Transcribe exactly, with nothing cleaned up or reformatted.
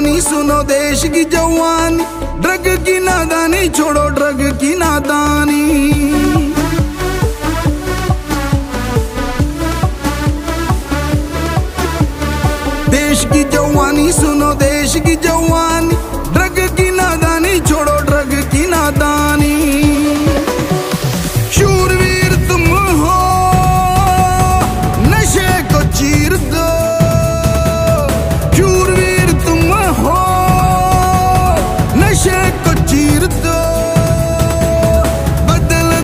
जवानी सुनो देश की जवानी, ड्रग की नादानी छोड़ो ड्रग की नादानी। देश की जवानी सुनो देश